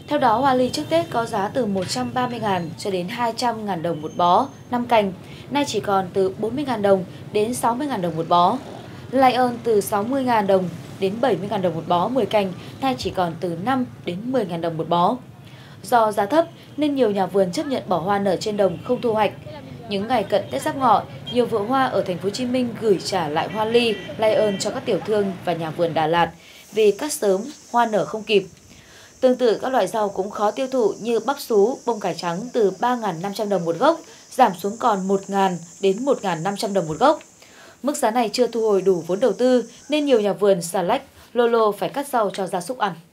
Theo đó, hoa ly trước Tết có giá từ 130.000 cho đến 200.000 đồng một bó 5 cành, nay chỉ còn từ 40.000 đồng đến 60.000 đồng một bó. Lion từ 60.000 đồng đến 70.000 đồng một bó 10 cành, nay chỉ còn từ 5 đến 10.000 đồng một bó. Do giá thấp nên nhiều nhà vườn chấp nhận bỏ hoa nở trên đồng không thu hoạch. Những ngày cận Tết Giáp Ngọ, nhiều vựa hoa ở thành phố Hồ Chí Minh gửi trả lại hoa ly, Lion cho các tiểu thương và nhà vườn Đà Lạt vì cắt sớm, hoa nở không kịp. Tương tự, các loại rau cũng khó tiêu thụ như bắp sú, bông cải trắng từ 3.500 đồng một gốc, giảm xuống còn 1.000 đến 1.500 đồng một gốc. Mức giá này chưa thu hồi đủ vốn đầu tư nên nhiều nhà vườn xà lách, lô lô phải cắt rau cho gia súc ăn.